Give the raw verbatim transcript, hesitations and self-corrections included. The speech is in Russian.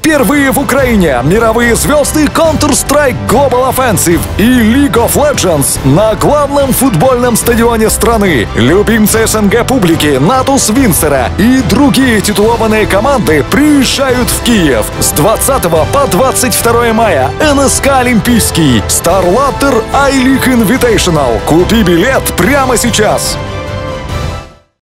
Впервые в Украине мировые звезды Counter-Strike Global Offensive и League of Legends на главном футбольном стадионе страны. Любимцы СНГ публики Натус Винсера и другие титулованные команды приезжают в Киев с двадцатого по двадцать второе мая. эн эс ка Олимпийский, StarLadder I-League Invitational. Купи билет прямо сейчас.